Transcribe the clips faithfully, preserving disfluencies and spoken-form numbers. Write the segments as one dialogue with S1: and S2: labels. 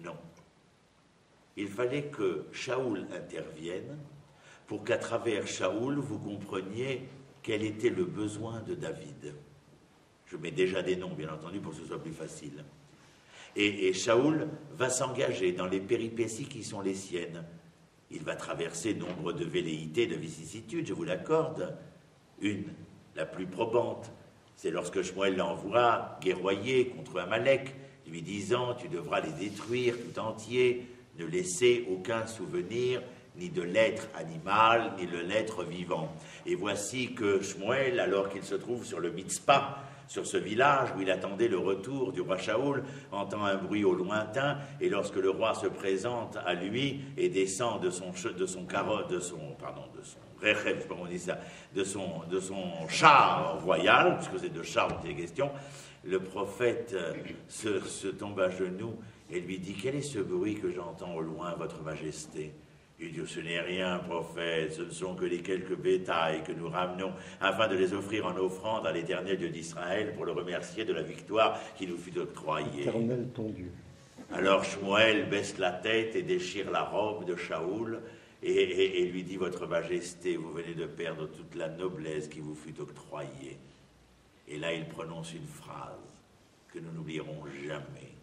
S1: Non. Il fallait que Shaoul intervienne pour qu'à travers Shaoul, vous compreniez quel était le besoin de David. Je mets déjà des noms, bien entendu, pour que ce soit plus facile. Et, et Shaoul va s'engager dans les péripéties qui sont les siennes. Il va traverser nombre de velléités, de vicissitudes, je vous l'accorde. Une, la plus probante, c'est lorsque Shmuel l'envoie guerroyer contre Amalek, lui disant « Tu devras les détruire tout entier, ne laisser aucun souvenir, ni de l'être animal, ni de l'être vivant. » Et voici que Shmuel, alors qu'il se trouve sur le Mitzpah, sur ce village où il attendait le retour du roi Shaoul, entend un bruit au lointain, et lorsque le roi se présente à lui et descend de son de son carrosse, de son pardon, de son rechev, je sais pas comment on dit ça, de son de son char royal, puisque c'est de char dont il est question, le prophète se, se tombe à genoux et lui dit « Quel est ce bruit que j'entends au loin, votre majesté ?» Il dit « Ce n'est rien, prophète, ce ne sont que les quelques bétails que nous ramenons afin de les offrir en offrande à l'Éternel Dieu d'Israël pour le remercier de la victoire qui nous fut octroyée. »
S2: Éternel ton Dieu.
S1: Alors Shmuel baisse la tête et déchire la robe de Shaoul et, et, et lui dit « Votre majesté, vous venez de perdre toute la noblesse qui vous fut octroyée. » Et là, il prononce une phrase que nous n'oublierons jamais.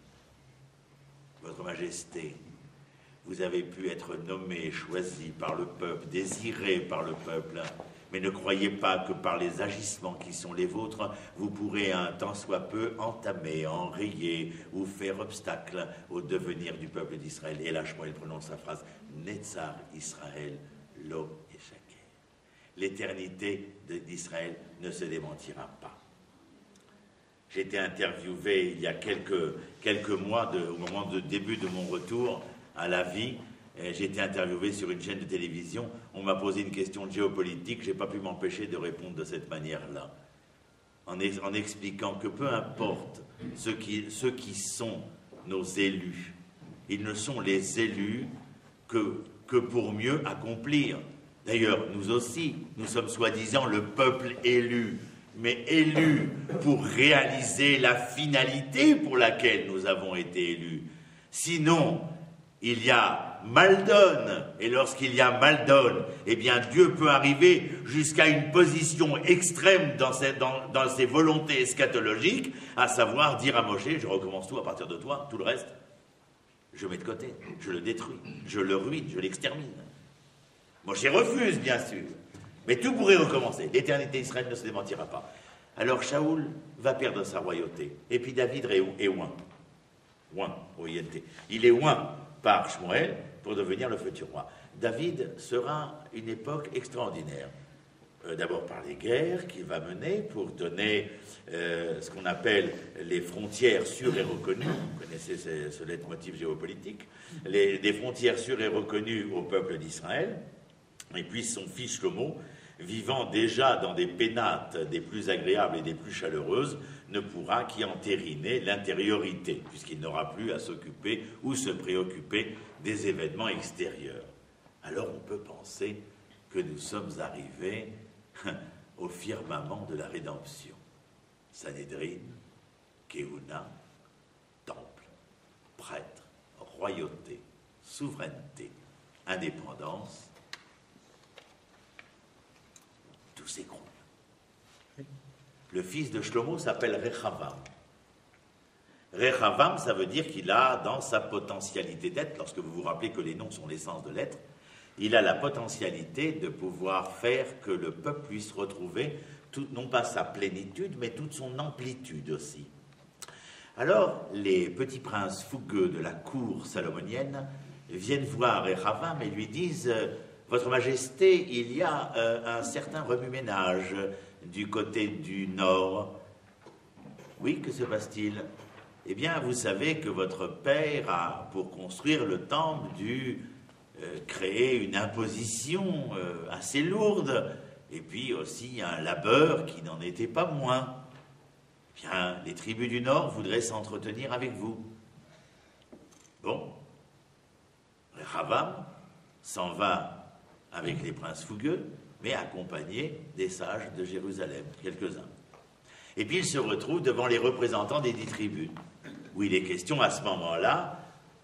S1: « Votre majesté, vous avez pu être nommé, choisi par le peuple, désiré par le peuple, mais ne croyez pas que par les agissements qui sont les vôtres, vous pourrez un tant soit peu entamer, enrayer ou faire obstacle au devenir du peuple d'Israël. » Et là, Shmuel prononce sa phrase « Netzar Israël lo eshaker ». L'éternité d'Israël ne se démentira pas. J'ai été interviewé il y a quelques, quelques mois, de, au moment du début de mon retour à la vie. J'ai été interviewé sur une chaîne de télévision. On m'a posé une question de géopolitique. Je n'ai pas pu m'empêcher de répondre de cette manière-là, en, ex, en expliquant que peu importe ceux qui, ceux qui sont nos élus, ils ne sont les élus que, que pour mieux accomplir. D'ailleurs, nous aussi, nous sommes soi-disant le peuple élu, mais élu pour réaliser la finalité pour laquelle nous avons été élus. Sinon, il y a mal-donne, et lorsqu'il y a mal-donne, eh bien Dieu peut arriver jusqu'à une position extrême dans ses, dans, dans ses volontés eschatologiques, à savoir dire à Moshe, je recommence tout à partir de toi, tout le reste, je mets de côté, je le détruis, je le ruine, je l'extermine. Moshe refuse, bien sûr, mais tout pourrait recommencer. L'éternité d'Israël ne se démentira pas. Alors Shaoul va perdre sa royauté, et puis David est oint, oint, O I N T. Il est oint par Shmuel pour devenir le futur roi. David sera une époque extraordinaire. Euh, d'abord par les guerres qu'il va mener pour donner euh, ce qu'on appelle les frontières sûres et reconnues. Vous connaissez ce, ce leitmotiv géopolitique. Les, des frontières sûres et reconnues au peuple d'Israël. Et puis son fils Shlomo, vivant déjà dans des pénates des plus agréables et des plus chaleureuses, ne pourra qu'y entériner l'intériorité, puisqu'il n'aura plus à s'occuper ou se préoccuper des événements extérieurs. Alors on peut penser que nous sommes arrivés au firmament de la rédemption. Sanhédrin, Kéhuna, temple, prêtre, royauté, souveraineté, indépendance, tout s'écroule. Le fils de Shlomo s'appelle Rechavam. Rechavam, ça veut dire qu'il a, dans sa potentialité d'être, lorsque vous vous rappelez que les noms sont l'essence de l'être, il a la potentialité de pouvoir faire que le peuple puisse retrouver, tout, non pas sa plénitude, mais toute son amplitude aussi. Alors, les petits princes fougueux de la cour salomonienne viennent voir Rechavam et lui disent « Votre Majesté, il y a euh, un certain remue-ménage du côté du nord. » « Oui, que se passe-t-il ? » « Eh bien, vous savez que votre père a, pour construire le temple, dû euh, créer une imposition euh, assez lourde, et puis aussi un labeur qui n'en était pas moins. Eh bien, les tribus du Nord voudraient s'entretenir avec vous. » Bon, Rechavam s'en va avec les princes fougueux, mais accompagné des sages de Jérusalem, quelques-uns. Et puis il se retrouve devant les représentants des dix tribus, où il est question à ce moment-là,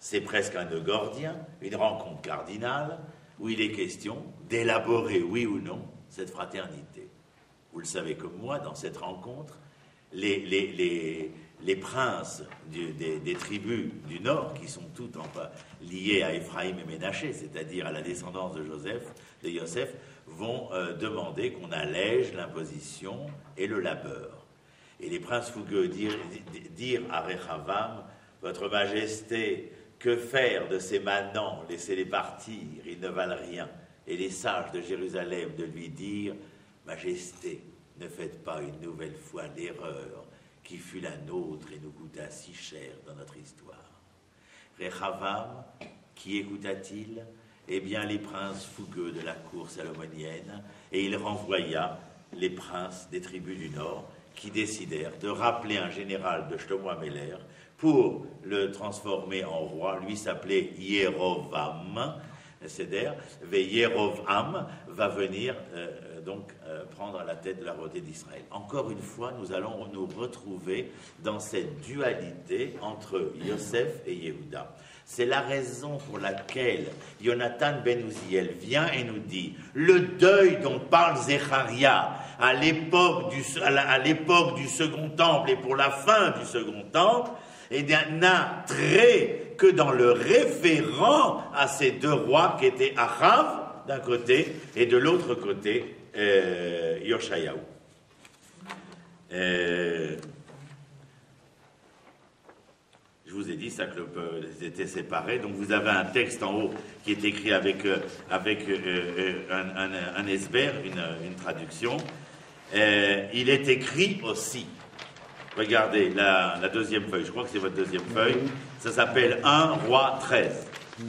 S1: c'est presque un nœud gordien, une rencontre cardinale, où il est question d'élaborer, oui ou non, cette fraternité. Vous le savez comme moi, dans cette rencontre, les, les, les, les princes du, des, des tribus du Nord, qui sont toutes enfin liées à Éphraïm et Ménaché, c'est-à-dire à la descendance de Joseph, de Yosef, vont euh, demander qu'on allège l'imposition et le labeur. Et les princes fougueux dirent, dirent à Rechavam, « Votre Majesté, que faire de ces manants? Laissez-les partir, ils ne valent rien. » Et les sages de Jérusalem de lui dire, « Majesté, ne faites pas une nouvelle fois l'erreur qui fut la nôtre et nous coûta si cher dans notre histoire. » Rechavam, qui écouta-t-il? Eh bien, les princes fougueux de la cour salomonienne, et il renvoya les princes des tribus du Nord qui décidèrent de rappeler un général de Shlomo Améler pour le transformer en roi. Lui s'appelait Yerovam, c'est-à-dire Yerovam va venir euh, donc euh, prendre la tête de la royauté d'Israël. Encore une fois, nous allons nous retrouver dans cette dualité entre Yosef et Yehuda. C'est la raison pour laquelle Jonathan ben Uziel vient et nous dit le deuil dont parle Zecharia à l'époque du, à l'époque du Second Temple et pour la fin du Second Temple, eh bien, n'a trait que dans le référent à ces deux rois qui étaient Achav d'un côté et de l'autre côté euh, Yoshayahu. Euh, Je vous ai dit ça que le peuple était séparé. Donc vous avez un texte en haut qui est écrit avec, euh, avec euh, un, un, un esber, une, une traduction. Euh, il est écrit aussi. Regardez la, la deuxième feuille. Je crois que c'est votre deuxième feuille. Ça s'appelle un roi treize.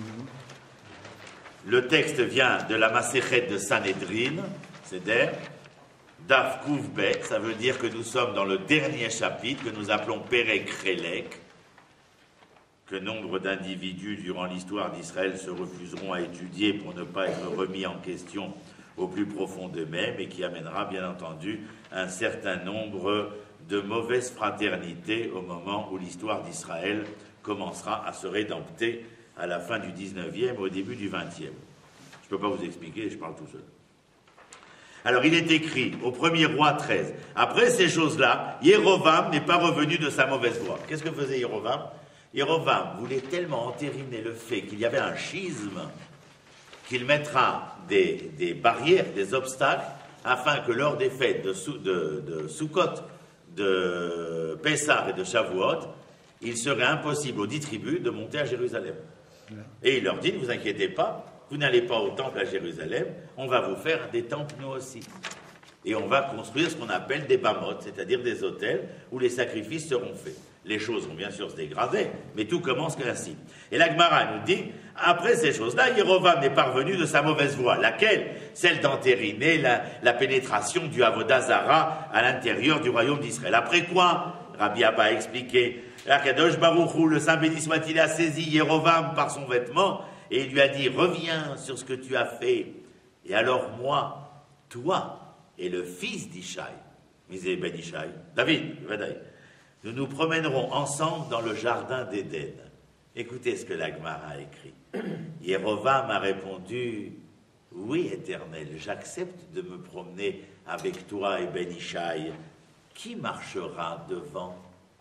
S1: Le texte vient de la Maséchet de Sanhedrin, c'est-à-dire Daf Kouf Bet. Ça veut dire que nous sommes dans le dernier chapitre que nous appelons Perek Relek, que nombre d'individus durant l'histoire d'Israël se refuseront à étudier pour ne pas être remis en question au plus profond d'eux-mêmes et qui amènera bien entendu un certain nombre de mauvaises fraternités au moment où l'histoire d'Israël commencera à se rédempter à la fin du dix-neuvième, au début du vingtième. Je ne peux pas vous expliquer, je parle tout seul. Alors il est écrit au premier roi treize, après ces choses-là, Yerovam n'est pas revenu de sa mauvaise voie. Qu'est-ce que faisait Yerovam? Yerovam voulait tellement entériner le fait qu'il y avait un schisme qu'il mettra des, des barrières, des obstacles, afin que lors des fêtes de, de, de Sukkot, de Pessah et de Shavuot, il serait impossible aux dix tribus de monter à Jérusalem. Et il leur dit, ne vous inquiétez pas, vous n'allez pas au temple à Jérusalem, on va vous faire des temples nous aussi. Et on va construire ce qu'on appelle des bamotes, c'est-à-dire des hôtels où les sacrifices seront faits. Les choses vont bien sûr se dégrader, mais tout commence ainsi. Et la Gemara nous dit, après ces choses-là, Yerovam n'est pas revenu de sa mauvaise voie. Laquelle? Celle d'entériner la, la pénétration du Avodah Zara à l'intérieur du royaume d'Israël. Après quoi? Rabbi Abba a expliqué, Akadosh Baruch Hu, le Saint béni soit-il, a saisi Yerovam par son vêtement et il lui a dit, reviens sur ce que tu as fait. Et alors moi, toi et le fils d'Ishaï, Misé ben Ishaï, David, Vadaï, nous nous promènerons ensemble dans le jardin d'Éden. Écoutez ce que la Gemara a écrit. Yerovam a répondu, oui, Éternel, j'accepte de me promener avec toi et Ben Ishaï. Qui marchera devant?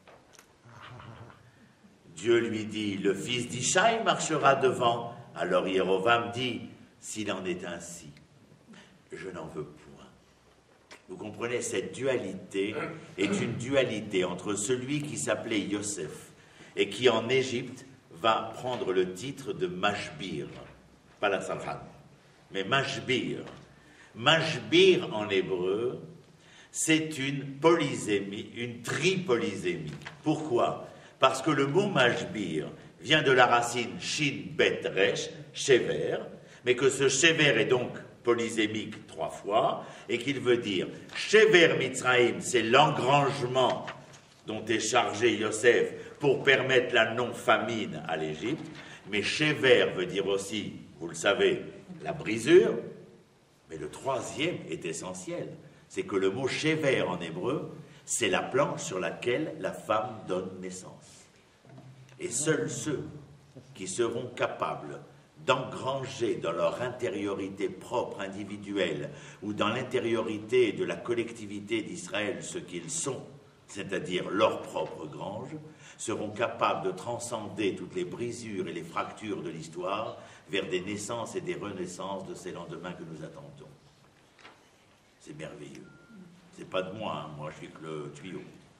S1: Dieu lui dit, le fils d'Ishaï marchera devant. Alors Yerovam dit, s'il en est ainsi, je n'en veux point. Vous comprenez, cette dualité est une dualité entre celui qui s'appelait Yosef et qui en Égypte va prendre le titre de Mashbir, pas la Salhan, mais Mashbir. Mashbir en hébreu, c'est une polysémie, une tripolysémie. Pourquoi? Parce que le mot Mashbir vient de la racine Shin Bet Resh, Shever, mais que ce Shever est donc polysémique trois fois, et qu'il veut dire Shever Mitzraïm, c'est l'engrangement dont est chargé Yosef pour permettre la non-famine à l'Égypte, mais Shever veut dire aussi, vous le savez, la brisure, mais le troisième est essentiel, c'est que le mot Shever en hébreu, c'est la planche sur laquelle la femme donne naissance. Et seuls ceux qui seront capables d'engranger dans leur intériorité propre, individuelle, ou dans l'intériorité de la collectivité d'Israël ce qu'ils sont, c'est-à-dire leur propre grange, seront capables de transcender toutes les brisures et les fractures de l'histoire vers des naissances et des renaissances de ces lendemains que nous attendons. C'est merveilleux. C'est pas de moi, hein. Moi je suis que le tuyau.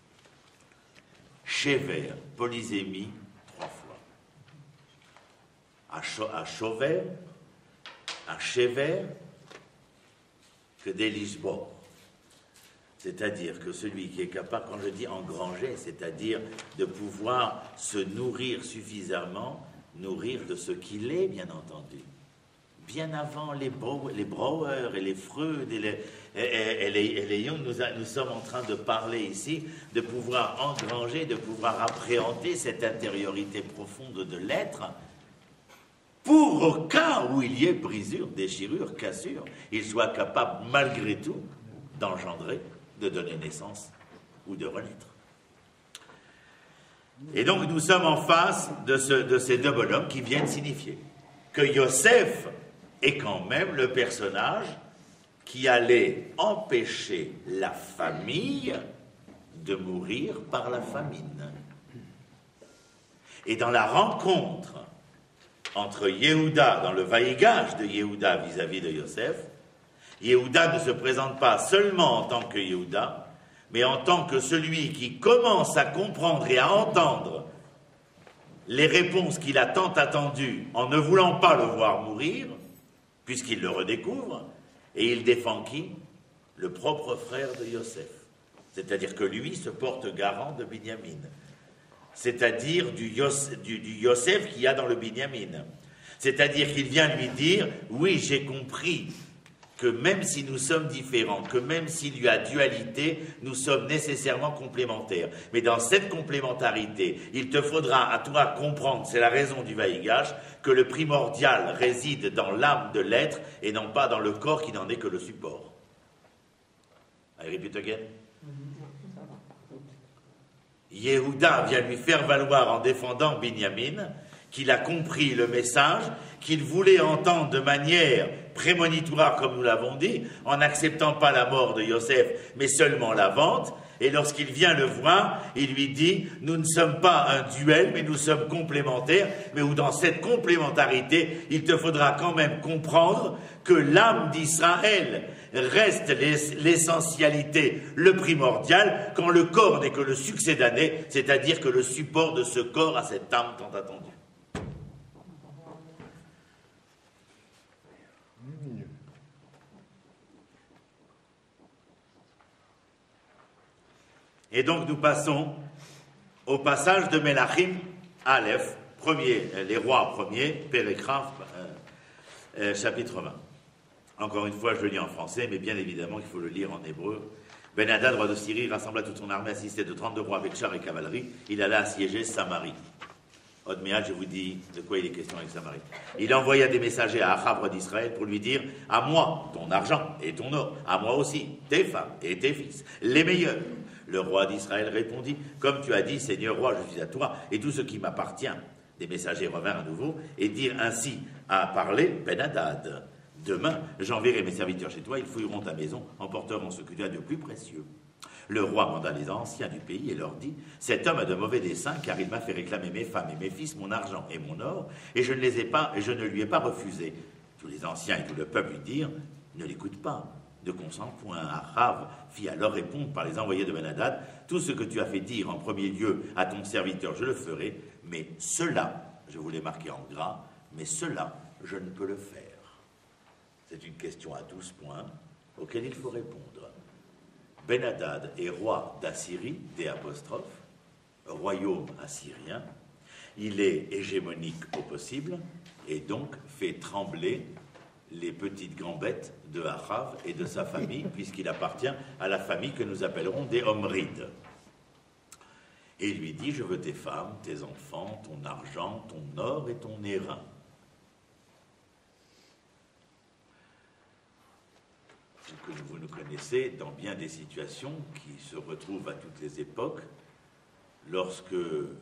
S1: Chéver, polysémie, trois fois. À, Cho à Chauver, à Chéver, que des Lisbonnes. C'est-à-dire que celui qui est capable, quand je dis engranger, c'est-à-dire de pouvoir se nourrir suffisamment, nourrir de ce qu'il est, bien entendu. Bien avant les, les Brouwer et les Freud et les, et, et, et les, et les Jung, nous, a, nous sommes en train de parler ici de pouvoir engranger, de pouvoir appréhender cette intériorité profonde de l'être pour, au cas où il y ait brisure, déchirure, cassure, il soit capable malgré tout d'engendrer, de donner naissance ou de renaître. Et donc nous sommes en face de, ce, de ces deux bonhommes qui viennent signifier que Yosef est quand même le personnage qui allait empêcher la famille de mourir par la famine. Et dans la rencontre entre Yehuda, dans le vaïgage de Yehuda vis-à-vis de Yosef, Yehuda ne se présente pas seulement en tant que Yehuda, mais en tant que celui qui commence à comprendre et à entendre les réponses qu'il a tant attendues en ne voulant pas le voir mourir, puisqu'il le redécouvre, et il défend qui? Le propre frère de Yosef. C'est-à-dire que lui se porte garant de Binyamin. C'est-à-dire du, Yos, du, du Yosef qu'il y a dans le Binyamin. C'est-à-dire qu'il vient lui dire, oui, j'ai compris que même si nous sommes différents, que même s'il y a dualité, nous sommes nécessairement complémentaires. Mais dans cette complémentarité, il te faudra à toi comprendre, c'est la raison du vaïgage, que le primordial réside dans l'âme de l'être et non pas dans le corps qui n'en est que le support. I repeat again. Yehuda vient lui faire valoir en défendant Binyamin qu'il a compris le message, qu'il voulait entendre de manière prémonitoire, comme nous l'avons dit, en n'acceptant pas la mort de Yosef, mais seulement la vente. Et lorsqu'il vient le voir, il lui dit, nous ne sommes pas un duel, mais nous sommes complémentaires, mais où dans cette complémentarité, il te faudra quand même comprendre que l'âme d'Israël reste l'essentialité, le primordial, quand le corps n'est que le succédané, c'est-à-dire que le support de ce corps à cette âme tant attendue. Et donc nous passons au passage de Melachim Aleph, premier, les rois premiers, Pérégraphe, euh, euh, chapitre vingt. Encore une fois, je le lis en français, mais bien évidemment qu'il faut le lire en hébreu. Ben-Hadad, roi de Syrie, rassembla toute son armée assistée de trente-deux rois avec chars et cavalerie. Il alla assiéger Samarie. Odméal, je vous dis de quoi il est question avec Samarie. Il envoya des messagers à Achab, roi d'Israël, pour lui dire « À moi, ton argent et ton or, à moi aussi, tes femmes et tes fils, les meilleurs. » Le roi d'Israël répondit « Comme tu as dit, Seigneur roi, je suis à toi, et tout ce qui m'appartient. » Des messagers revinrent à nouveau et dirent ainsi à parler Ben-Hadad. « Demain, j'enverrai mes serviteurs chez toi, ils fouilleront ta maison, emporteront ce que tu as de plus précieux. » Le roi manda les anciens du pays et leur dit « Cet homme a de mauvais desseins, car il m'a fait réclamer mes femmes et mes fils, mon argent et mon or, et je ne les ai pas, et je ne lui ai pas refusé. » Tous les anciens et tout le peuple lui dirent « Ne l'écoute pas. » De consentement, Achab fit alors répondre par les envoyés de Ben-Hadad « Tout ce que tu as fait dire en premier lieu à ton serviteur, je le ferai, mais cela, je vous l'ai marqué en gras, mais cela, je ne peux le faire. » C'est une question à douze points auquel il faut répondre. Ben-Hadad est roi d'Assyrie, des apostrophes, royaume assyrien. Il est hégémonique au possible et donc fait trembler les petites gambettes de Achav et de sa famille, puisqu'il appartient à la famille que nous appellerons des Omrides. Et il lui dit, je veux tes femmes, tes enfants, ton argent, ton or et ton airain. Que vous nous connaissez dans bien des situations qui se retrouvent à toutes les époques, lorsque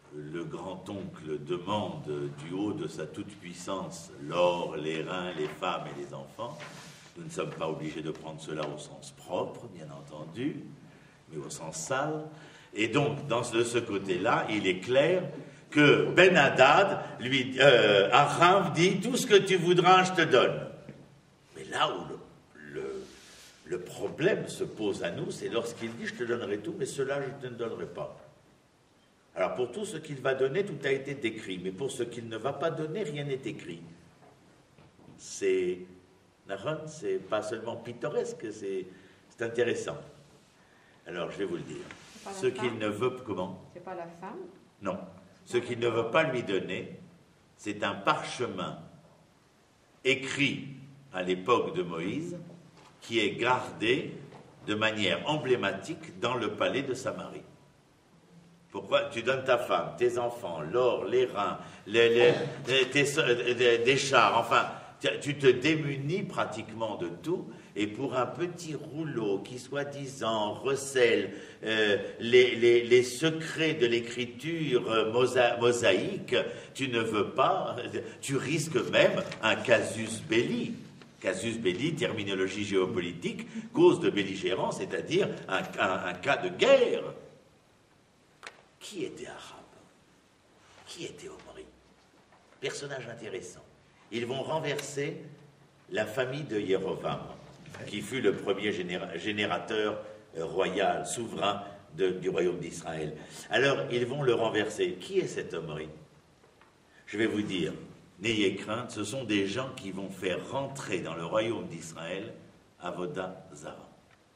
S1: le grand-oncle demande du haut de sa toute-puissance l'or, les reins, les femmes et les enfants, nous ne sommes pas obligés de prendre cela au sens propre, bien entendu, mais au sens sale. Et donc, dans ce, de ce côté-là, il est clair que Ben Hadad, lui, euh, Achav dit, tout ce que tu voudras, je te donne. Mais là où le, le, le problème se pose à nous, c'est lorsqu'il dit, je te donnerai tout, mais cela, je ne te donnerai pas. Alors, pour tout ce qu'il va donner, tout a été décrit, mais pour ce qu'il ne va pas donner, rien n'est écrit. C'est... C'est pas seulement pittoresque, c'est intéressant. Alors, je vais vous le dire. Ce qu'il ne veut... Comment?
S2: C'est pas la femme?
S1: Non. Ce qu'il ne veut pas lui donner, c'est un parchemin écrit à l'époque de Moïse, qui est gardé de manière emblématique dans le palais de Samarie. Pourquoi? Tu donnes ta femme, tes enfants, l'or, les reins, les, les, les, tes, des chars, enfin... Tu te démunis pratiquement de tout, et pour un petit rouleau qui, soi-disant, recèle euh, les, les, les secrets de l'écriture euh, mosa mosaïque, tu ne veux pas, tu risques même un casus belli. Casus belli, terminologie géopolitique, cause de belligérance, c'est-à-dire un, un, un cas de guerre. Qui était arabe? Qui était Omri? Personnage intéressant. Ils vont renverser la famille de Jérovam, qui fut le premier généra générateur euh, royal, souverain de, du royaume d'Israël. Alors, ils vont le renverser. Qui est cet Omri? Je vais vous dire, n'ayez crainte, ce sont des gens qui vont faire rentrer dans le royaume d'Israël Avodah Zara.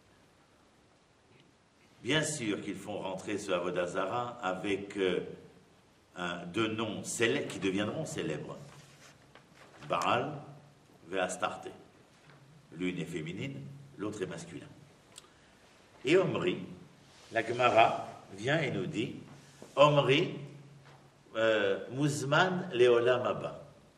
S1: Bien sûr qu'ils font rentrer ce Avodah Zara avec euh, un, deux noms qui deviendront célèbres. Baal et Astarté. L'une est féminine, l'autre est masculin. Et Omri, la Gemara vient et nous dit, Omri, euh, Muzman Leolam Abba.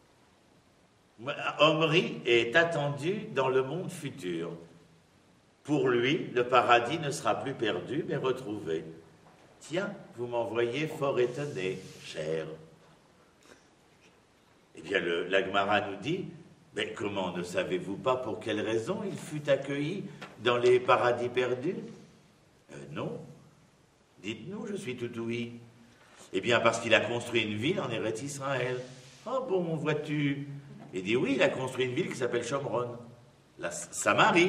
S1: Omri est attendu dans le monde futur. Pour lui, le paradis ne sera plus perdu, mais retrouvé. Tiens, vous m'envoyez fort étonné, cher. Eh bien, le, la Gemara nous dit, mais comment ne savez-vous pas pour quelle raison il fut accueilli dans les paradis perdus? euh, Non. Dites-nous, je suis tout ouïe. Eh bien, parce qu'il a construit une ville en Eretz Israël. Oh bon, vois-tu? Il dit, oui, il a construit une ville qui s'appelle Shomron, la Samarie.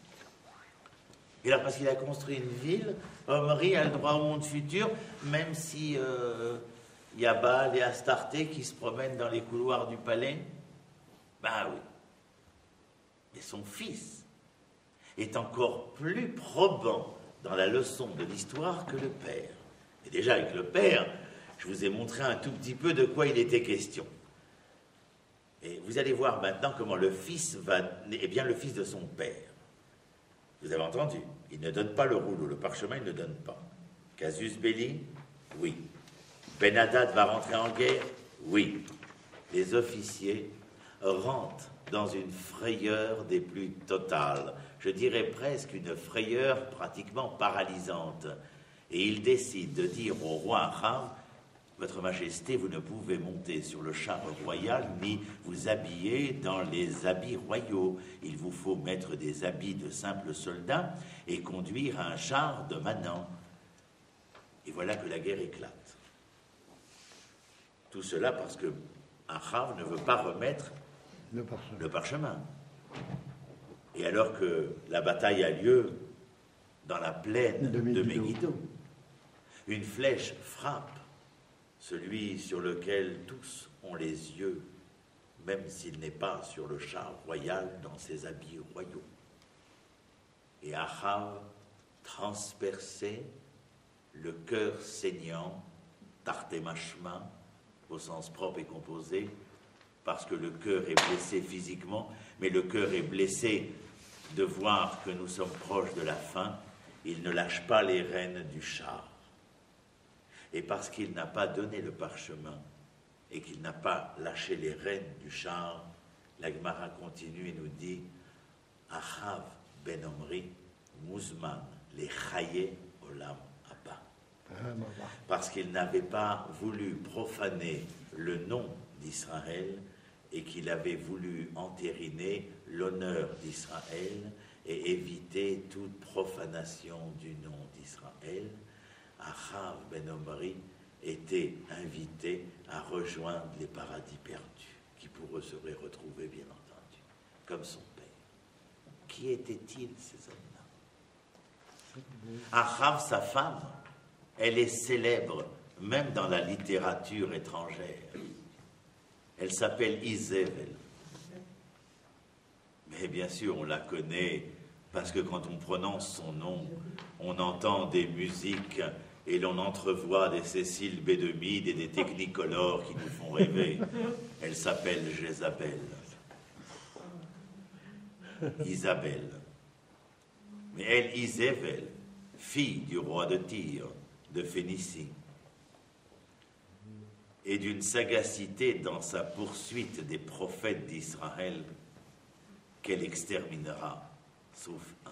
S1: Et alors, parce qu'il a construit une ville, Omri a le droit au monde futur, même si... Euh, il y a Baal et Astarté qui se promènent dans les couloirs du palais. Ben oui. Mais son fils est encore plus probant dans la leçon de l'histoire que le père. Et déjà avec le père, je vous ai montré un tout petit peu de quoi il était question. Et vous allez voir maintenant comment le fils va... Eh bien, le fils de son père. Vous avez entendu? Il ne donne pas le rouleau, le parchemin, il ne donne pas. Casus belli? Oui. Ben Hadad va rentrer en guerre? Oui. Les officiers rentrent dans une frayeur des plus totales, je dirais presque une frayeur pratiquement paralysante. Et ils décident de dire au roi Achav, Votre Majesté, vous ne pouvez monter sur le char royal ni vous habiller dans les habits royaux. Il vous faut mettre des habits de simples soldats et conduire un char de manants. Et voilà que la guerre éclate. Tout cela parce que Achav ne veut pas remettre le parchemin. le parchemin. Et alors que la bataille a lieu dans la plaine de Megiddo, de Megiddo, une flèche frappe celui sur lequel tous ont les yeux, même s'il n'est pas sur le char royal dans ses habits royaux. Et Achav, transpercé, le cœur saignant, tarté machma, au sens propre et composé, parce que le cœur est blessé physiquement, mais le cœur est blessé de voir que nous sommes proches de la fin, il ne lâche pas les rênes du char. Et parce qu'il n'a pas donné le parchemin et qu'il n'a pas lâché les rênes du char, la Gemara continue et nous dit Achav ben Omri, Muzman, les chaye olam abba. parce qu'il n'avait pas voulu profaner le nom d'Israël et qu'il avait voulu entériner l'honneur d'Israël et éviter toute profanation du nom d'Israël. Achav ben Omri était invité à rejoindre les paradis perdus, qui pour eux seraient retrouvés, bien entendu, comme son père. Qui étaient-ils, ces hommes-là? Achav, sa femme, elle est célèbre, même dans la littérature étrangère. Elle s'appelle Izével. Mais bien sûr, on la connaît, parce que quand on prononce son nom, on entend des musiques et l'on entrevoit des Cécile Bédemide et des technicolores qui nous font rêver. Elle s'appelle Jézabel. Isabelle. Mais elle, Izével, fille du roi de Tyr, de Phénicie, et d'une sagacité dans sa poursuite des prophètes d'Israël qu'elle exterminera, sauf un,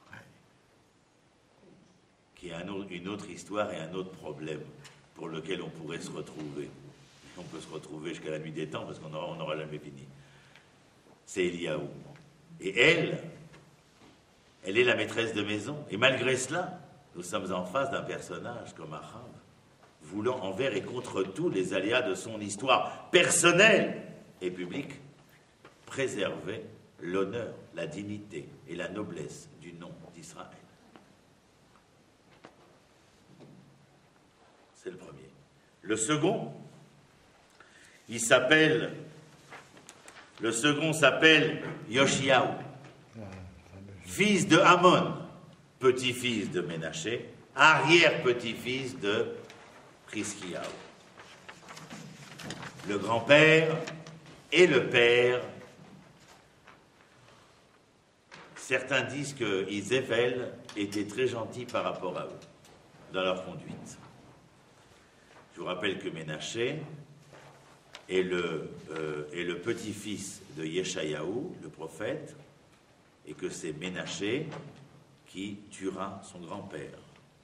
S1: qui a un autre, une autre histoire et un autre problème pour lequel on pourrait se retrouver. On peut se retrouver jusqu'à la nuit des temps parce qu'on n'aura jamais fini. C'est Eliaou. Et elle, elle est la maîtresse de maison. Et malgré cela, nous sommes en face d'un personnage comme Achav, voulant envers et contre tous les aléas de son histoire personnelle et publique, préserver l'honneur, la dignité et la noblesse du nom d'Israël. C'est le premier. Le second, il s'appelle, le second s'appelle Yoshiaou, fils de Amon, petit-fils de Ménaché, arrière-petit-fils de Chizkiyahu. Le grand-père et le père. Certains disent que Izével était très gentil par rapport à eux, dans leur conduite. Je vous rappelle que Ménaché est le, euh, est le petit-fils de Yeshayahu, le prophète, et que c'est Ménaché qui tuera son grand-père.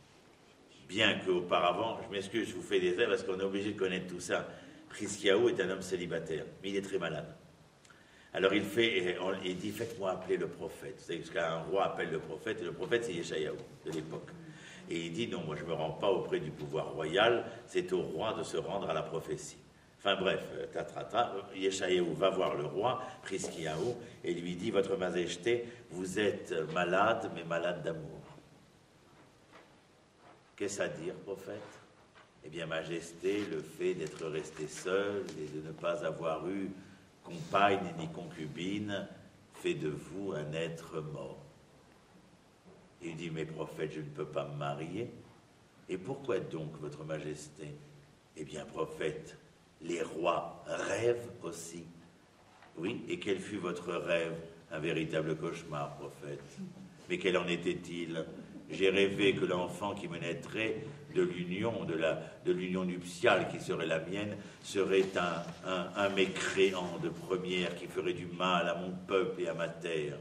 S1: Bien qu'auparavant, je m'excuse, je vous fais des rêves parce qu'on est obligé de connaître tout ça. Chizkiyahu est un homme célibataire, mais il est très malade. Alors il fait, il dit, faites-moi appeler le prophète. C'est parce qu'un roi appelle le prophète, et le prophète c'est Yeshayahu de l'époque. Et il dit, non, moi je ne me rends pas auprès du pouvoir royal, c'est au roi de se rendre à la prophétie. Enfin bref, tatrata, Yeshayahu va voir le roi, Chizkiyahu, et lui dit, votre majesté, vous êtes malade, mais malade d'amour. Qu'est-ce à dire, prophète? Eh bien, majesté, le fait d'être resté seul et de ne pas avoir eu compagne ni concubine fait de vous un être mort. Il dit, mais prophète, je ne peux pas me marier. Et pourquoi donc, votre majesté? Eh bien, prophète, les rois rêvent aussi. Oui, et quel fut votre rêve? Un véritable cauchemar, prophète. Mais quel en était-il? J'ai rêvé que l'enfant qui me naîtrait de l'union, de la, de l'union nuptiale qui serait la mienne, serait un, un, un mécréant de première qui ferait du mal à mon peuple et à ma terre.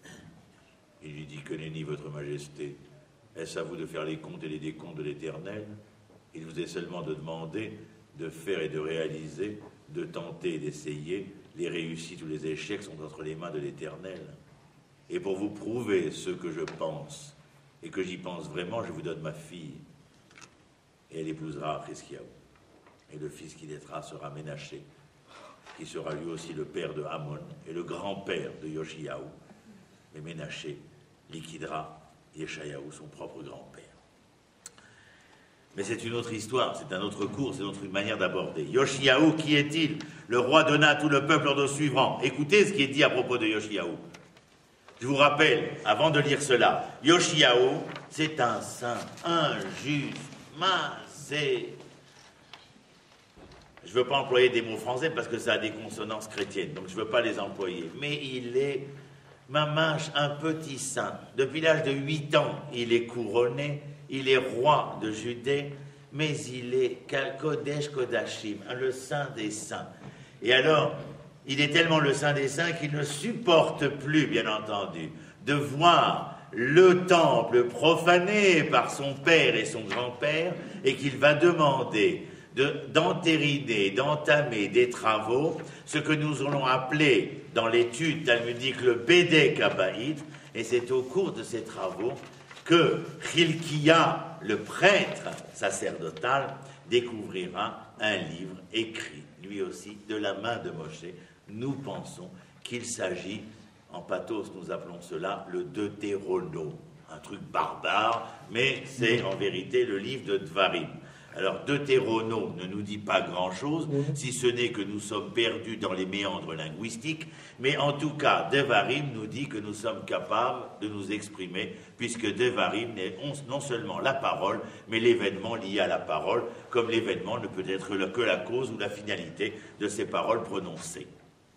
S1: Il lui dit, que nenni votre majesté, est-ce à vous de faire les comptes et les décomptes de l'Éternel? Il vous est seulement de demander de faire et de réaliser, de tenter et d'essayer. Les réussites ou les échecs sont entre les mains de l'Éternel. Et pour vous prouver ce que je pense, et que j'y pense vraiment, je vous donne ma fille. Et elle épousera Chizkiyahu. Et le fils qui naîtra sera Ménaché, qui sera lui aussi le père de Amon et le grand-père de Yoshiyahu. Mais Ménaché liquidera Yeshayahu, son propre grand-père. Mais c'est une autre histoire, c'est un autre cours, c'est une autre manière d'aborder. Yoshiyahu, qui est-il? Le roi donna à tout le peuple ordre suivant. Écoutez ce qui est dit à propos de Yoshiyahu. Je vous rappelle, avant de lire cela, Yoshiyahu, c'est un saint, un juste, masé. Je ne veux pas employer des mots français parce que ça a des consonances chrétiennes, donc je ne veux pas les employer. Mais il est, mamache, un petit saint. Depuis l'âge de huit ans, il est couronné, il est roi de Judée, mais il est Kodesh Kodashim, le saint des saints. Et alors, il est tellement le saint des saints qu'il ne supporte plus, bien entendu, de voir le temple profané par son père et son grand-père, et qu'il va demander d'entériner, de, d'entamer des travaux, ce que nous allons appeler dans l'étude talmudique le Bédek Habaït, et c'est au cours de ces travaux que Hilkia, le prêtre sacerdotal, découvrira un livre écrit, lui aussi, de la main de Moshe. Nous pensons qu'il s'agit, en pathos nous appelons cela le Deutéronome, un truc barbare, mais c'est en vérité le livre de Dvarim. Alors, Deutéronome ne nous dit pas grand-chose, si ce n'est que nous sommes perdus dans les méandres linguistiques, mais en tout cas, Devarim nous dit que nous sommes capables de nous exprimer, puisque Devarim est non seulement la parole, mais l'événement lié à la parole, comme l'événement ne peut être que la cause ou la finalité de ces paroles prononcées.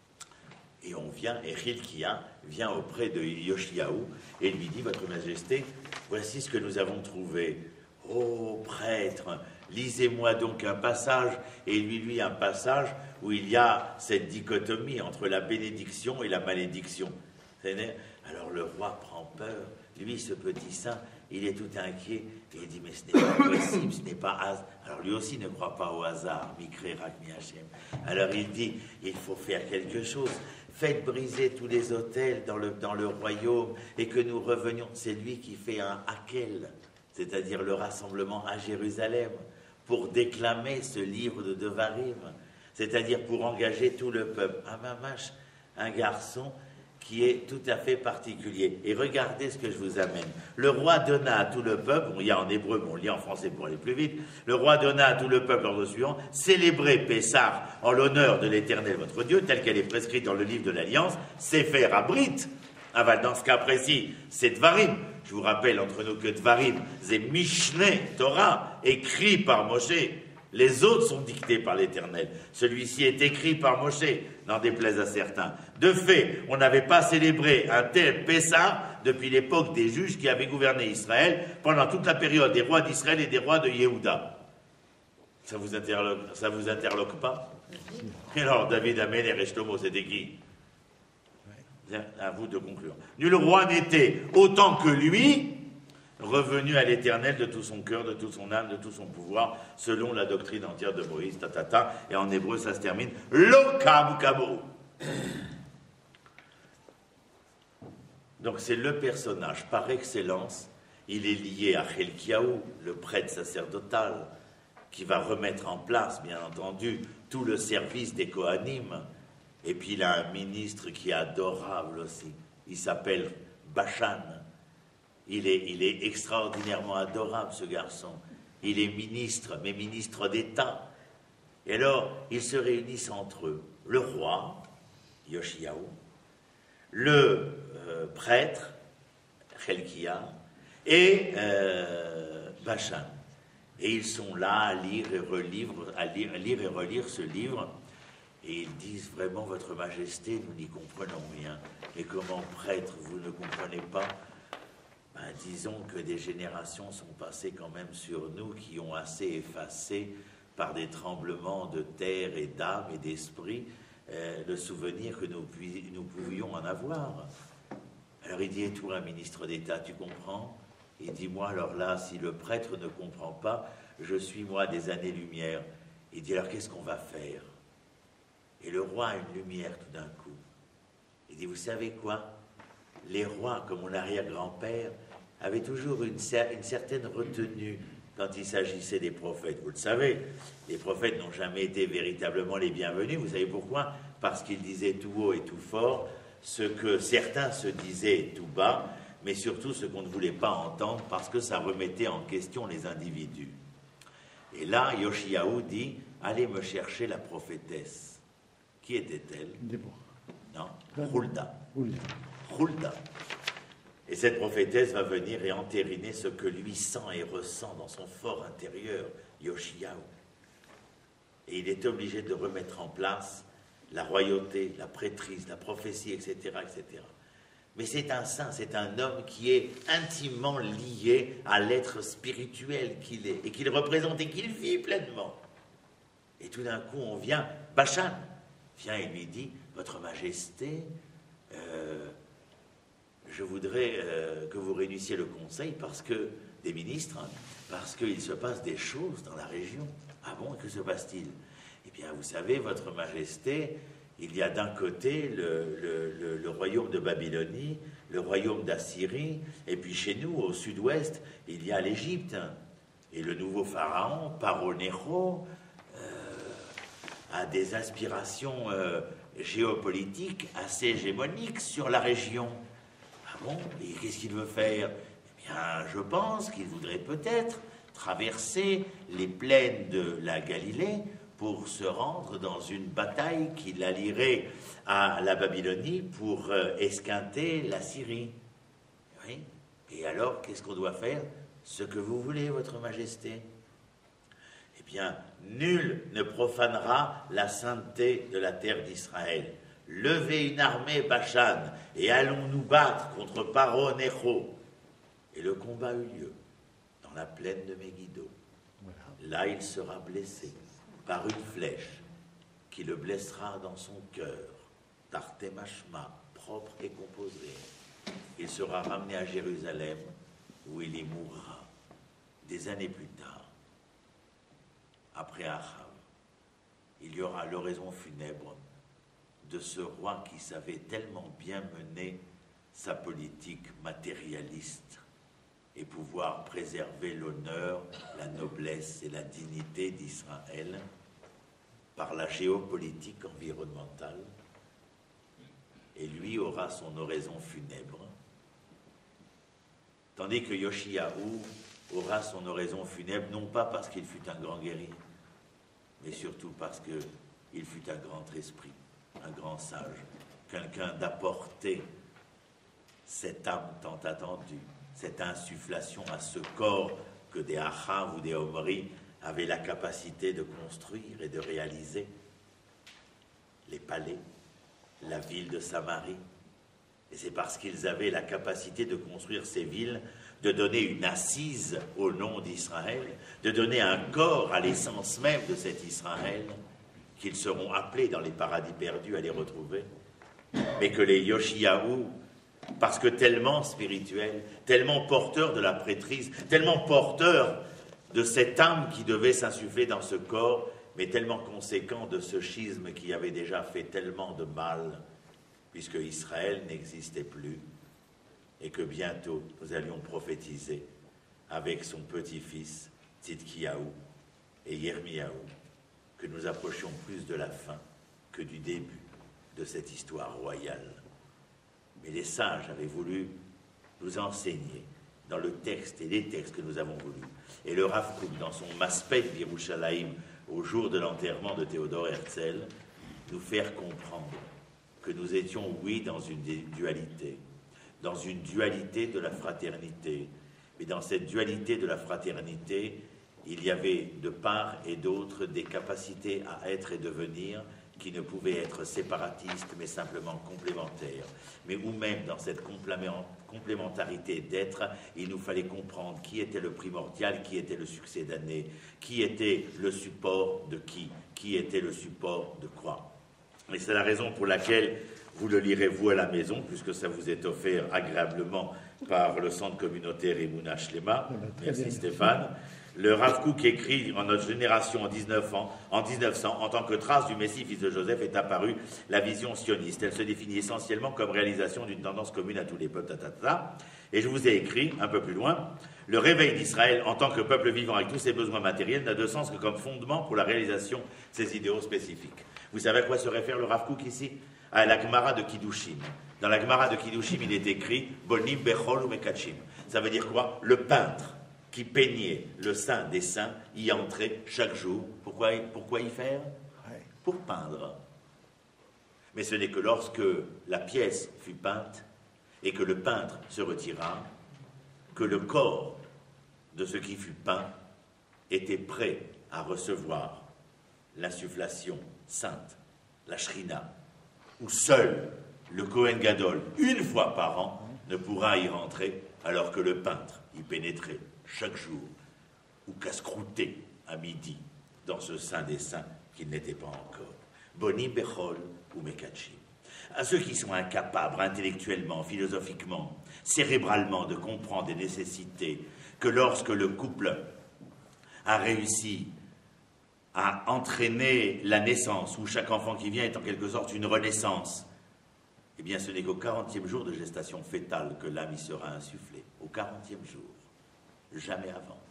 S1: Et on vient, et Hilkia vient auprès de Yoshiaou et lui dit, Votre Majesté, voici ce que nous avons trouvé. Ô prêtre, lisez-moi donc un passage, et il lui lit un passage où il y a cette dichotomie entre la bénédiction et la malédiction. Alors le roi prend peur, lui, ce petit saint, il est tout inquiet, et il dit, mais ce n'est pas possible, ce n'est pas hasard. Alors lui aussi ne croit pas au hasard, Mikre Rak Mi Hachem. Alors il dit, il faut faire quelque chose, faites briser tous les autels dans le, dans le royaume, et que nous revenions. C'est lui qui fait un hakel, c'est-à-dire le rassemblement à Jérusalem, pour déclamer ce livre de Devarim, c'est-à-dire pour engager tout le peuple. Ah mamache, un garçon qui est tout à fait particulier. Et regardez ce que je vous amène. Le roi donna à tout le peuple, bon, il y a en hébreu, mais on lit en français pour aller plus vite, le roi donna à tout le peuple l'ordre suivant, célébrez Pessah en l'honneur de l'Éternel votre Dieu, telle qu'elle est prescrite dans le livre de l'Alliance, Sefer Abrit. Ah ben, dans ce cas précis, c'est Dvarim. Je vous rappelle entre nous que Dvarim, c'est Mishneh Torah, écrit par Moshe. Les autres sont dictés par l'Éternel. Celui-ci est écrit par Moshe, n'en déplaise à certains. De fait, on n'avait pas célébré un tel Pessah depuis l'époque des juges qui avaient gouverné Israël pendant toute la période des rois d'Israël et des rois de Yehuda. Ça vous interloque, ça vous interloque pas? Et alors, David Améler et Shlomo, c'était qui? À vous de conclure. Nul roi n'était autant que lui revenu à l'Éternel de tout son cœur, de toute son âme, de tout son pouvoir, selon la doctrine entière de Moïse, tatata, et en hébreu ça se termine lo kam kamo. Donc c'est le personnage par excellence. Il est lié à Hilkiaou, le prêtre sacerdotal, qui va remettre en place, bien entendu, tout le service des Kohanim. Et puis il a un ministre qui est adorable aussi. Il s'appelle Bachan. Il est, il est extraordinairement adorable, ce garçon. Il est ministre, mais ministre d'État. Et alors, ils se réunissent entre eux. Le roi, Yoshiaou, le euh, prêtre, Hilkia, et euh, Bachan. Et ils sont là à lire et relire, à lire, à lire et relire ce livre. Et ils disent vraiment, Votre Majesté, nous n'y comprenons rien. Et comment, prêtre, vous ne comprenez pas? Ben, disons que des générations sont passées quand même sur nous qui ont assez effacé par des tremblements de terre et d'âme et d'esprit euh, le souvenir que nous, nous pouvions en avoir. Alors il dit, et toi, un ministre d'État, tu comprends? Il dit, moi, alors là, si le prêtre ne comprend pas, je suis, moi, des années-lumière. Il dit, alors qu'est-ce qu'on va faire? Et le roi a une lumière tout d'un coup. Il dit, vous savez quoi? Les rois, comme mon arrière-grand-père, avaient toujours une, cer une certaine retenue quand il s'agissait des prophètes. Vous le savez, les prophètes n'ont jamais été véritablement les bienvenus. Vous savez pourquoi? Parce qu'ils disaient tout haut et tout fort ce que certains se disaient tout bas, mais surtout ce qu'on ne voulait pas entendre parce que ça remettait en question les individus. Et là, Yoshiaou dit, allez me chercher la prophétesse. Qui était-elle?
S2: Déborah.
S1: Non, Hulda.
S2: Hulda.
S1: Hulda. Et cette prophétesse va venir et entériner ce que lui sent et ressent dans son fort intérieur, Yoshiaou. Et il est obligé de remettre en place la royauté, la prêtrise, la prophétie, et cetera, et cetera. Mais c'est un saint, c'est un homme qui est intimement lié à l'être spirituel qu'il est, et qu'il représente et qu'il vit pleinement. Et tout d'un coup, on vient, Bachan vient et lui dit, Votre Majesté, euh, je voudrais euh, que vous réunissiez le conseil parce que, des ministres, hein, parce qu'il se passe des choses dans la région. Ah bon, que se passe-t-il? Eh bien, vous savez, votre majesté, il y a d'un côté le, le, le, le royaume de Babylonie, le royaume d'Assyrie, et puis chez nous, au sud-ouest, il y a l'Égypte. Et le nouveau pharaon, Paro Nécho, euh, a des aspirations euh, géopolitiques assez hégémoniques sur la région. Ah bon? Et qu'est-ce qu'il veut faire? Eh bien, je pense qu'il voudrait peut-être traverser les plaines de la Galilée pour se rendre dans une bataille qui l'allierait à la Babylonie pour euh, esquinter la Syrie. Oui. Et alors, qu'est-ce qu'on doit faire? Ce que vous voulez, votre majesté. Eh bien, nul ne profanera la sainteté de la terre d'Israël. Levez une armée Bachan et allons nous battre contre Paro Nécho. Et le combat eut lieu dans la plaine de Megiddo. Voilà. Là, il sera blessé par une flèche qui le blessera dans son cœur, tarté machma, propre et composé. Il sera ramené à Jérusalem, où il y mourra. Des années plus tard, après Achab, il y aura l'oraison funèbre de ce roi qui savait tellement bien mener sa politique matérialiste et pouvoir préserver l'honneur, la noblesse et la dignité d'Israël par la géopolitique environnementale. Et lui aura son oraison funèbre, tandis que Yoshiyahu aura son oraison funèbre, non pas parce qu'il fut un grand guerrier, mais surtout parce qu'il fut un grand esprit, un grand sage, quelqu'un d'apporter cette âme tant attendue, cette insufflation à ce corps que des Achav ou des Omri avaient la capacité de construire et de réaliser. Les palais, la ville de Samarie. Et c'est parce qu'ils avaient la capacité de construire ces villes, de donner une assise au nom d'Israël, de donner un corps à l'essence même de cet Israël, qu'ils seront appelés dans les paradis perdus à les retrouver. Mais que les Yoshiyahu, parce que tellement spirituels, tellement porteurs de la prêtrise, tellement porteurs de cette âme qui devait s'insuffler dans ce corps, mais tellement conséquent de ce schisme qui avait déjà fait tellement de mal, puisque Israël n'existait plus, et que bientôt nous allions prophétiser avec son petit-fils Tzidkiyahu et Yirmiyahu, que nous approchions plus de la fin que du début de cette histoire royale. Mais les sages avaient voulu nous enseigner dans le texte et les textes que nous avons voulu. Et le Rav Kook, dans son Maspet Yerushalayim, au jour de l'enterrement de Théodore Herzl, nous faire comprendre que nous étions, oui, dans une dualité, dans une dualité de la fraternité. Mais dans cette dualité de la fraternité, il y avait de part et d'autre des capacités à être et devenir qui ne pouvaient être séparatistes, mais simplement complémentaires. Mais où même dans cette complémentarité d'être, il nous fallait comprendre qui était le primordial, qui était le succédané, qui était le support de qui, qui était le support de quoi. Et c'est la raison pour laquelle vous le lirez vous à la maison, puisque ça vous est offert agréablement par le centre communautaire Emouna Shlema. Merci Stéphane. Le Rav Kook écrit en notre génération en, dix-neuf ans, en mille neuf cents, en tant que trace du Messie, fils de Joseph, est apparue la vision sioniste. Elle se définit essentiellement comme réalisation d'une tendance commune à tous les peuples. Tatatata. Et je vous ai écrit, un peu plus loin, le réveil d'Israël en tant que peuple vivant avec tous ses besoins matériels n'a de sens que comme fondement pour la réalisation de ses idéaux spécifiques. Vous savez à quoi se réfère le Rav Kook ici? À la Gemara de Kiddushim. Dans la Gemara de Kiddushim, il est écrit Bonim Bechol ou Mekachim. Ça veut dire quoi? Le peintre qui peignait le saint des saints y entrait chaque jour. Pourquoi, pourquoi y faire? Pour peindre. Mais ce n'est que lorsque la pièce fut peinte et que le peintre se retira, que le corps de ce qui fut peint était prêt à recevoir l'insufflation sainte, la shrina, où seul le Kohen Gadol, une fois par an, ne pourra y rentrer, alors que le peintre y pénétrait chaque jour, ou casse-croûté à midi, dans ce saint des saints qu'il n'était pas encore. Boni Bechol ou Mekachim. À ceux qui sont incapables intellectuellement, philosophiquement, cérébralement de comprendre des nécessités que lorsque le couple a réussi à entraîner la naissance, où chaque enfant qui vient est en quelque sorte une renaissance, eh bien ce n'est qu'au quarantième jour de gestation fœtale que l'âme y sera insufflée. Au quarantième jour, jamais avant.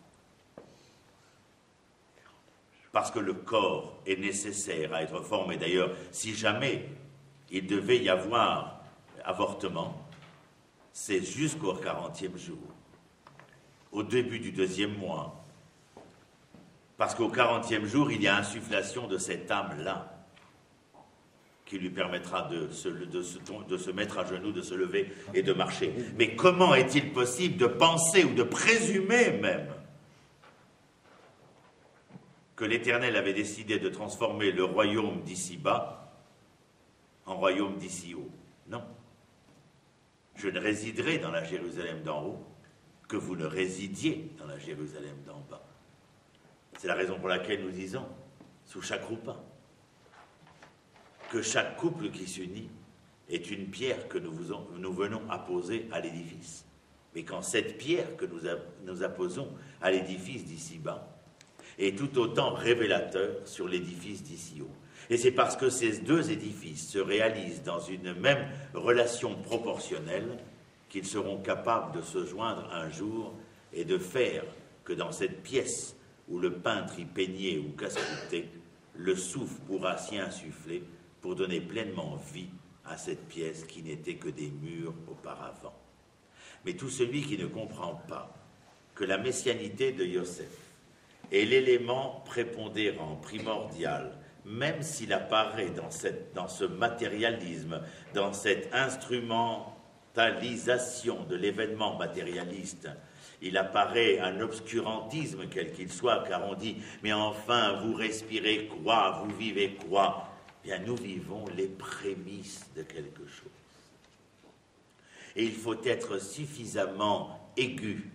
S1: Parce que le corps est nécessaire à être formé. D'ailleurs, si jamais il devait y avoir avortement, c'est jusqu'au quarantième jour, au début du deuxième mois. Parce qu'au quarantième jour, il y a insufflation de cette âme-là, qui lui permettra de se, de, se, de se mettre à genoux, de se lever et de marcher. Mais comment est-il possible de penser ou de présumer même que l'Éternel avait décidé de transformer le royaume d'ici-bas en royaume d'ici-haut? Non. Je ne résiderai dans la Jérusalem d'en haut que vous ne résidiez dans la Jérusalem d'en bas. C'est la raison pour laquelle nous disons, sous chaque roupain, que chaque couple qui s'unit est une pierre que nous, vous en, nous venons apposer à l'édifice. Mais quand cette pierre que nous, a, nous apposons à l'édifice d'ici-bas est tout autant révélateur sur l'édifice d'ici-haut. Et c'est parce que ces deux édifices se réalisent dans une même relation proportionnelle qu'ils seront capables de se joindre un jour et de faire que dans cette pièce où le peintre y peignait ou casse-coutait, le souffle pourra s'y insuffler pour donner pleinement vie à cette pièce qui n'était que des murs auparavant. Mais tout celui qui ne comprend pas que la messianité de Yosef est l'élément prépondérant, primordial, même s'il apparaît dans, cette, dans ce matérialisme, dans cette instrumentalisation de l'événement matérialiste, il apparaît un obscurantisme quel qu'il soit, car on dit « mais enfin, vous respirez quoi, vous vivez quoi ?» Bien, nous vivons les prémices de quelque chose. Et il faut être suffisamment aigu,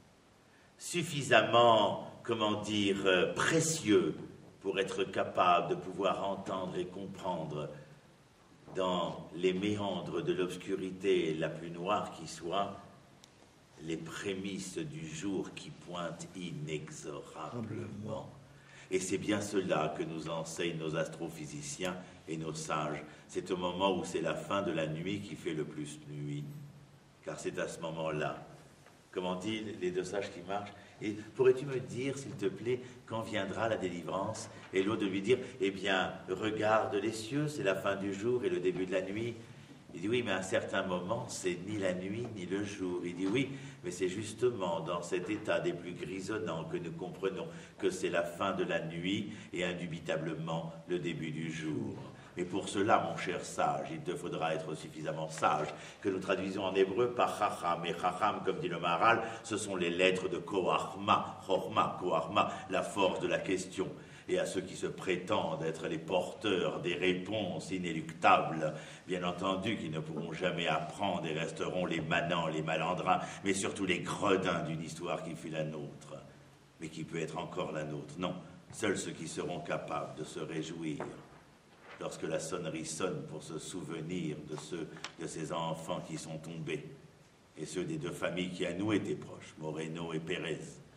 S1: suffisamment, comment dire, euh, précieux pour être capable de pouvoir entendre et comprendre dans les méandres de l'obscurité la plus noire qui soit, les prémices du jour qui pointent inexorablement. Et c'est bien cela que nous enseignent nos astrophysiciens et nos sages. C'est au moment où c'est la fin de la nuit qui fait le plus nuit, car c'est à ce moment-là, comment disent les deux sages qui marchent, et pourrais-tu me dire, s'il te plaît, quand viendra la délivrance? Et l'autre de lui dire, eh bien, regarde les cieux, c'est la fin du jour et le début de la nuit. Il dit, oui, mais à un certain moment, c'est ni la nuit ni le jour. Il dit, oui, mais c'est justement dans cet état des plus grisonnants que nous comprenons que c'est la fin de la nuit et indubitablement le début du jour. Mais pour cela, mon cher sage, il te faudra être suffisamment sage, que nous traduisons en hébreu par chacham. Et chacham, comme dit le Maharal, ce sont les lettres de koachma, chorma, koachma, la force de la question. Et à ceux qui se prétendent être les porteurs des réponses inéluctables, bien entendu qu'ils ne pourront jamais apprendre et resteront les manants, les malandrins, mais surtout les gredins d'une histoire qui fut la nôtre, mais qui peut être encore la nôtre. Non, seuls ceux qui seront capables de se réjouir lorsque la sonnerie sonne pour se souvenir de ceux de ces enfants qui sont tombés, et ceux des deux familles qui à nous étaient proches, Moreno et Pérez,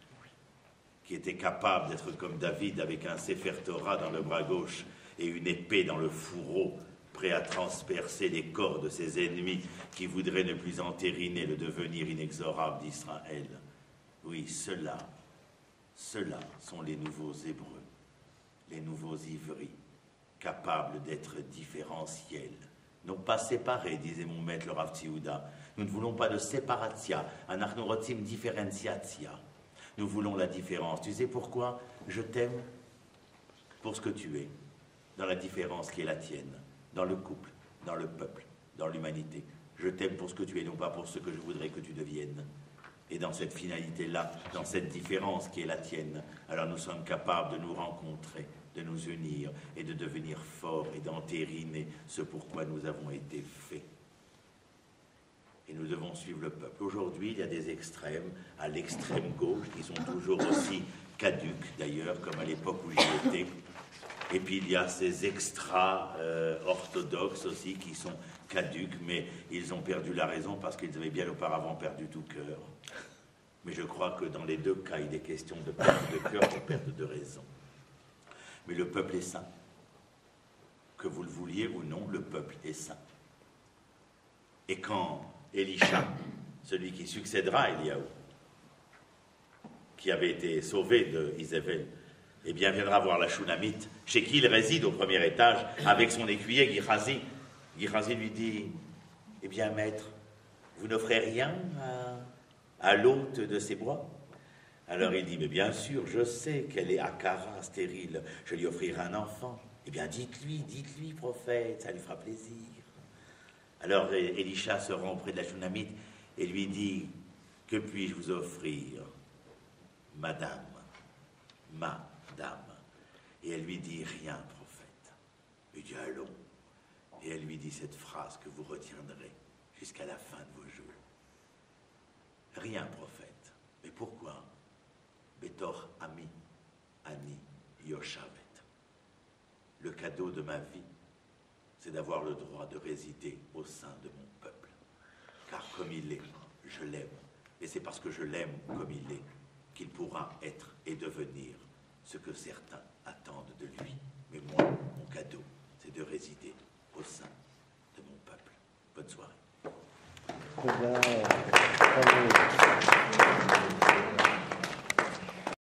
S1: qui étaient capables d'être comme David avec un Sefer Torah dans le bras gauche et une épée dans le fourreau, prêt à transpercer les corps de ses ennemis qui voudraient ne plus entériner le devenir inexorable d'Israël. Oui, ceux-là, ceux-là sont les nouveaux Hébreux, les nouveaux Ivris, capables d'être différentiels, non pas séparés, disait mon maître le Rav Tzihouda. Nous ne voulons pas de séparatia, anachnu rotzim differentiatia. Nous voulons la différence. Tu sais pourquoi? Je t'aime pour ce que tu es, dans la différence qui est la tienne, dans le couple, dans le peuple, dans l'humanité. Je t'aime pour ce que tu es, non pas pour ce que je voudrais que tu deviennes. Et dans cette finalité-là, dans cette différence qui est la tienne, alors nous sommes capables de nous rencontrer, de nous unir et de devenir forts et d'entériner ce pourquoi nous avons été faits. Et nous devons suivre le peuple. Aujourd'hui, il y a des extrêmes, à l'extrême gauche, qui sont toujours aussi caduques, d'ailleurs, comme à l'époque où j'y étais, Et puis il y a ces extras euh, orthodoxes aussi qui sont caduques, mais ils ont perdu la raison parce qu'ils avaient bien auparavant perdu tout cœur. Mais je crois que dans les deux cas, il est question de perte de cœur ou de perte de raison. Mais le peuple est saint. Que vous le vouliez ou non, le peuple est saint. Et quand Élisha, celui qui succédera à Éliaou, qui avait été sauvé de Isabelle, eh bien, viendra voir la Shunamite, chez qui il réside au premier étage, avec son écuyer Gehazi. Gehazi lui dit, eh bien, maître, vous n'offrez rien à, à l'hôte de ces bois? Alors il dit, mais bien sûr, je sais qu'elle est akara, stérile, je lui offrirai un enfant. Eh bien, dites-lui, dites-lui, prophète, ça lui fera plaisir. Alors Élisha se rend auprès de la Shunamite et lui dit, que puis-je vous offrir, madame, ma dame? Et elle lui dit, rien, prophète. Il dit, allons. Et elle lui dit cette phrase que vous retiendrez jusqu'à la fin de vos jours. Rien, prophète. Mais pourquoi? Betor ami, ani, yoshavet. Le cadeau de ma vie, c'est d'avoir le droit de résider au sein de mon peuple. Car comme il est, je l'aime. Et c'est parce que je l'aime comme il est qu'il pourra être et devenir ce que certains attendent de lui. Mais moi, mon cadeau, c'est de résider au sein de mon peuple. Bonne soirée.